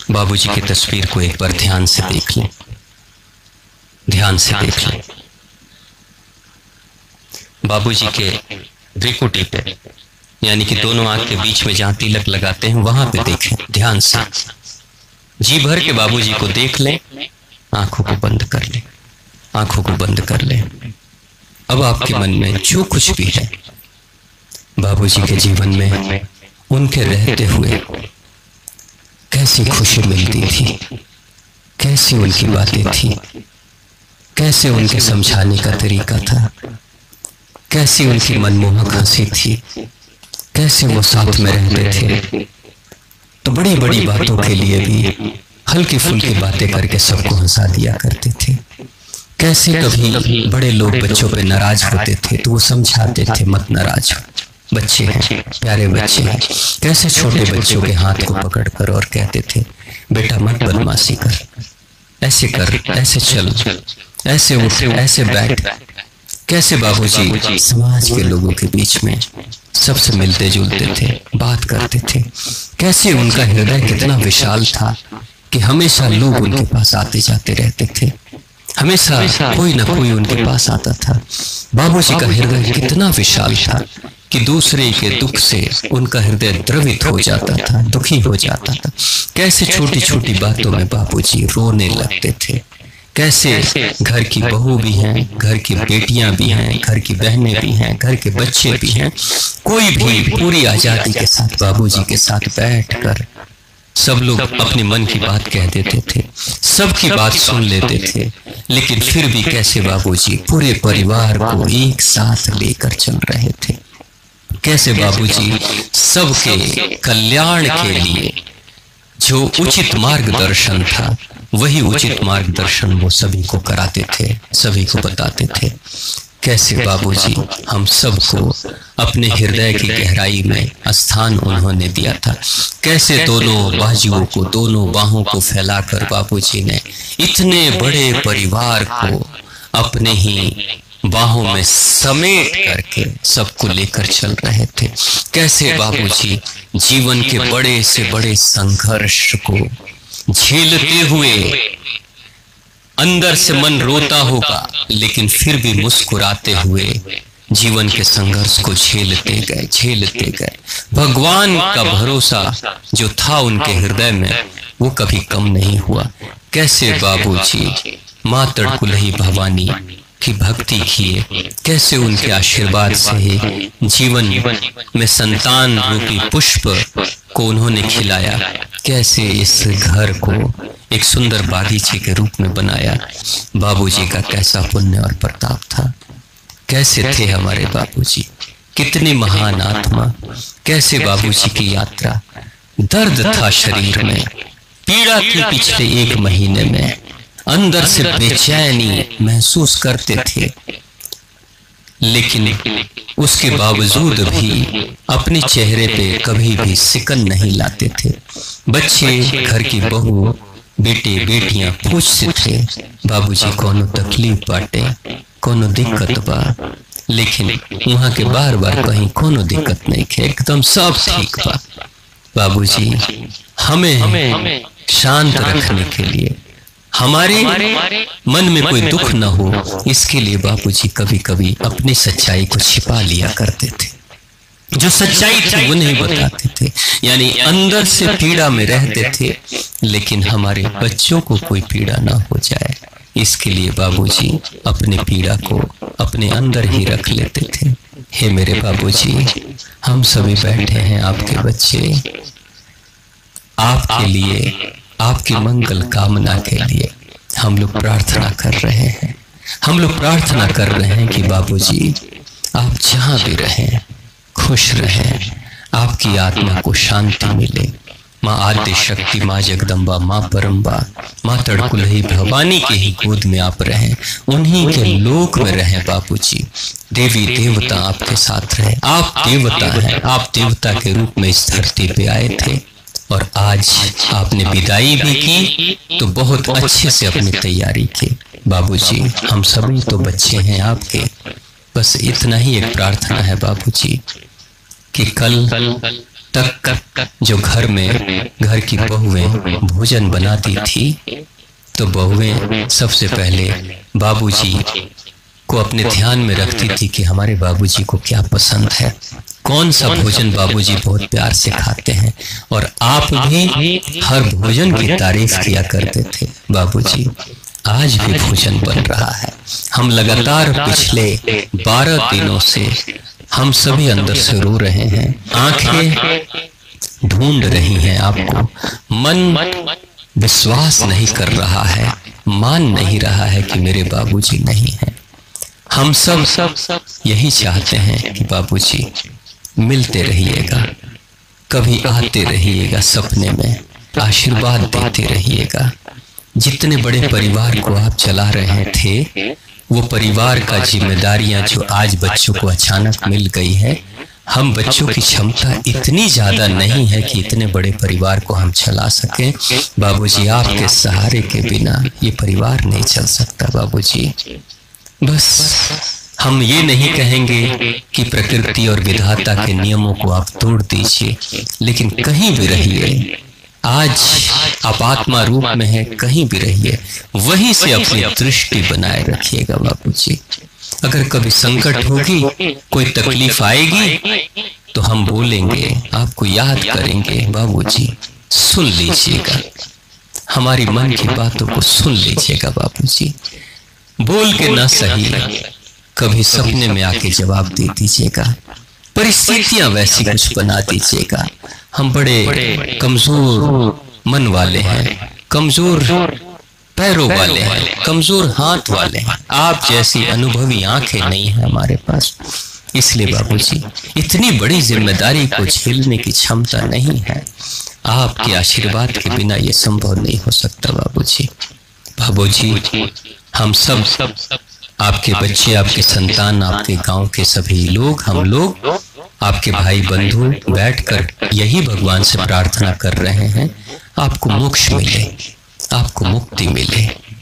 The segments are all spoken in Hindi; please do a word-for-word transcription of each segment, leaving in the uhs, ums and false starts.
बाबूजी की तस्वीर को एक बार ध्यान से देख लें, ध्यान से देख लें। बाबूजी के भ्रिकुटी पे, यानी कि दोनों आंख के बीच में जहां तिलक लगाते हैं वहां पे देखें ध्यान से। जी भर के बाबूजी को देख लें, आंखों को बंद कर लें, आंखों को बंद कर लें। अब आपके मन में जो कुछ भी है बाबूजी के जीवन में, उनके रहते हुए कैसी खुशी मिलती थी, कैसी उनकी बातें थी, कैसे उनके समझाने का तरीका था, कैसी उनकी मनमोहक हंसी थी, कैसे वो साथ में रहते थे। तो बड़ी बड़ी बातों के लिए भी हल्की फुल्की बातें करके सबको हंसा दिया करते थे। कैसे कभी बड़े लोग बच्चों पे नाराज होते थे तो वो समझाते थे, मत नाराज हो, बच्चे हैं, प्यारे बच्चे हैं। कैसे छोटे बच्चों के हाथ को पकड़कर और कहते थे, बेटा मत बदमाशी कर, ऐसे कर, ऐसे चल, ऐसे उठ, ऐसे बैठ। कैसे बाबूजी समाज के लोगों के बीच में सबसे मिलते जुलते थे, बात करते थे। कैसे उनका हृदय कितना विशाल था कि हमेशा लोग उनके पास आते जाते रहते थे, हमेशा कोई ना कोई उनके पास आता था। बाबूजी का हृदय कितना विशाल था कि दूसरे के दुख से उनका हृदय द्रवित हो जाता था, दुखी हो जाता था। कैसे छोटी छोटी बातों में बाबूजी रोने लगते थे। कैसे घर की बहू भी हैं, घर की बेटियां भी हैं, घर की बहनें भी हैं, घर के बच्चे भी हैं, कोई भी पूरी आजादी के साथ बाबूजी के साथ बैठकर सब लोग अपने मन की बात कह देते थे, सबकी बात सुन लेते थे। लेकिन फिर भी कैसे बाबूजी पूरे परिवार को एक साथ लेकर चल रहे थे। कैसे बाबूजी सबके कल्याण के लिए जो उचित मार्गदर्शन था वही उचित मार्गदर्शन वो सभी को कराते थे, सभी को बताते थे। कैसे बाबूजी हम सबको अपने हृदय की गहराई में स्थान उन्होंने दिया था। कैसे दोनों बाजुओं को, दोनों बाहों को फैलाकर बाबूजी ने इतने बड़े परिवार को अपने ही बाहों में समेट करके सबको लेकर चल रहे थे। कैसे बाबूजी जीवन के बड़े से बड़े संघर्ष को झेलते हुए, अंदर से मन रोता होगा लेकिन फिर भी मुस्कुराते हुए जीवन के संघर्ष को झेलते गए, झेलते गए। भगवान का भरोसा जो था उनके हृदय में वो कभी कम नहीं हुआ। कैसे बाबूजी माँ तड़कुलही भवानी की भक्ति किए, कैसे उनके आशीर्वाद से ही जीवन में संतान रूपी पुष्प को उन्होंने खिलाया। कैसे इस घर को एक सुंदर बागीचे के रूप में बनाया। बाबूजी का कैसा पुण्य और प्रताप था। कैसे थे हमारे बाबूजी, कितनी महान आत्मा। कैसे बाबूजी की यात्रा, दर्द था शरीर में, पीड़ा थी पिछले एक महीने में, अंदर से बेचैनी महसूस करते थे, लेकिन उसके बावजूद भी अपने चेहरे पे कभी भी सिकन नहीं लाते थे। बच्चे, घर की बहू, बेटे बेटियां पूछते थे, बाबूजी कोनो तकलीफ बाटे, कोनो दिक्कत बा, लेकिन वहां के बार बार कहीं कोनो दिक्कत नहीं थे, एकदम सब ठीक बा। बाबूजी हमें शांत रखने के लिए, हमारे मन में कोई दुख न हो, इसके लिए बाबूजी कभी कभी अपनी सच्चाई को छिपा लिया करते थे। जो सच्चाई थी वो नहीं बताते थे, यानी अंदर से पीड़ा में रहते थे, लेकिन हमारे बच्चों को कोई पीड़ा ना हो जाए, इसके लिए बाबूजी अपने पीड़ा को अपने अंदर ही रख लेते थे। हे मेरे बाबूजी, हम सभी बैठे हैं आपके बच्चे, आपके लिए, आपकी मंगल कामना के लिए हम लोग प्रार्थना कर रहे हैं। हम लोग प्रार्थना कर रहे हैं कि बाबूजी आप जहां भी रहें खुश रहें, आपकी आत्मा को शांति मिले। माँ आद्य शक्ति, माँ जगदम्बा, माँ परम्बा, माँ तड़कुलही भवानी के ही गोद में आप रहें, उन्हीं के लोक में रहें बाबूजी। देवी देवता आपके साथ रहे। आप देवता हैं, आप देवता के रूप में इस धरती पे आए थे और आज आपने विदाई भी की तो बहुत अच्छे से अपनी तैयारी की। बाबूजी हम सभी तो बच्चे हैं आपके, बस इतना ही एक प्रार्थना है बाबूजी कि कल तक जो घर में घर की बहुएं भोजन बनाती थी, तो बहुएं सबसे पहले बाबूजी को अपने ध्यान में रखती थी कि हमारे बाबूजी को क्या पसंद है, कौन सा भोजन बाबूजी बहुत प्यार से खाते हैं। और आप भी हर भोजन की तारीफ किया करते थे। बाबूजी, आज भी भोजन बन रहा है। हम लगातार पिछले बारह दिनों से हम सभी अंदर से रो रहे हैं, आंखें ढूंढ रही हैं आपको, मन विश्वास नहीं कर रहा है, मान नहीं रहा है कि मेरे बाबूजी नहीं हैं। हम सब सब सब यही चाहते हैं कि बाबूजी मिलते रहिएगा, कभी आते रहिएगा सपने में, आशीर्वाद देते रहिएगा। जितने बड़े परिवार को आप चला रहे थे, वो परिवार का जिम्मेदारियां जो आज बच्चों को अचानक मिल गई है, हम बच्चों की क्षमता इतनी ज्यादा नहीं है कि इतने बड़े परिवार को हम चला सकें। बाबूजी, आपके सहारे के बिना ये परिवार नहीं चल सकता। बाबूजी, बस हम ये नहीं कहेंगे कि प्रकृति और विधाता के नियमों को आप तोड़ दीजिए, लेकिन कहीं भी रहिए, आज आप आत्मा रूप में है, कहीं भी रहिए, वहीं से अपनी दृष्टि बनाए रखिएगा। बाबूजी, अगर कभी संकट होगी, कोई तकलीफ आएगी, तो हम बोलेंगे, आपको याद करेंगे। बाबूजी, सुन लीजिएगा, हमारी मन की बातों को सुन लीजिएगा। बाबूजी, बोल के ना सही, कभी सपने में आके जवाब दे दीजिएगा, परिस्थितियां वैसी कुछ बना दीजिएगा। हम बड़े कमजोर मन वाले हैं, कमजोर पैरों वाले हैं, कमजोर हाथ वाले हैं, आप जैसी अनुभवी आंखें नहीं है हमारे पास। इसलिए बाबूजी, इतनी बड़ी जिम्मेदारी को झेलने की क्षमता नहीं है। आपके आशीर्वाद के बिना ये संभव नहीं हो सकता। बाबूजी, बाबूजी, हम सब सब आपके बच्चे, आपके संतान, आपके गांव के सभी लोग, हम लोग आपके भाई बंधु बैठकर यही भगवान से प्रार्थना कर रहे हैं, आपको मोक्ष मिले, आपको मुक्ति मिले।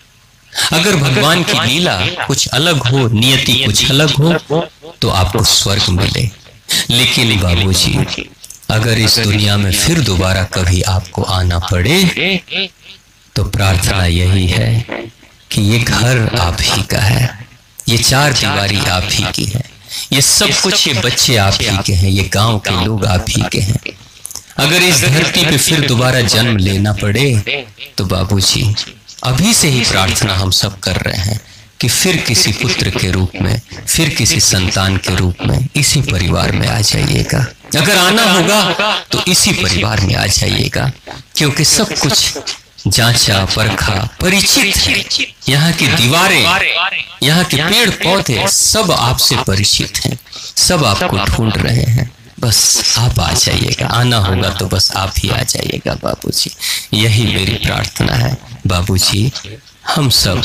अगर भगवान की लीला कुछ अलग हो, नियति कुछ अलग हो, तो आपको स्वर्ग मिले। लेकिन बाबूजी, अगर इस दुनिया में फिर दोबारा कभी आपको आना पड़े, तो प्रार्थना यही है कि ये घर आप ही का है, ये चार दीवारी आप ही की है, ये सब कुछ, ये बच्चे आप ही के हैं, ये गांव के लोग आप ही के हैं। अगर इस धरती पे फिर दोबारा जन्म लेना पड़े, तो बाबूजी, अभी से ही प्रार्थना हम सब कर रहे हैं कि फिर किसी पुत्र के रूप में, फिर किसी संतान के रूप में इसी परिवार में आ जाइएगा। अगर आना होगा तो इसी परिवार में आ जाइएगा, क्योंकि सब कुछ जांचा परखा परिचित है। यहाँ की दीवारें, यहाँ के पेड़ पौधे सब आपसे परिचित हैं, सब आपको ढूंढ रहे हैं। बस आप आ जाइएगा, आना होगा तो बस आप ही आ जाइएगा। बाबूजी, यही मेरी प्रार्थना है। बाबूजी, हम सब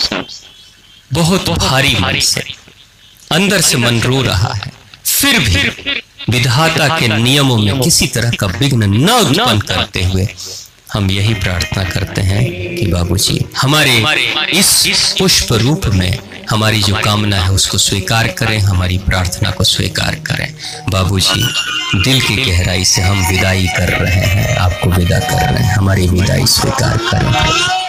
बहुत भारी मन से, अंदर से मन रो रहा है, फिर भी विधाता के नियमों में किसी तरह का विघ्न न उत्पन्न करते हुए हम यही प्रार्थना करते हैं कि बाबूजी, हमारे इस पुष्प रूप में हमारी जो कामना है उसको स्वीकार करें, हमारी प्रार्थना को स्वीकार करें। बाबूजी, दिल की गहराई से हम विदाई कर रहे हैं, आपको विदा कर रहे हैं, हमारी विदाई स्वीकार करें।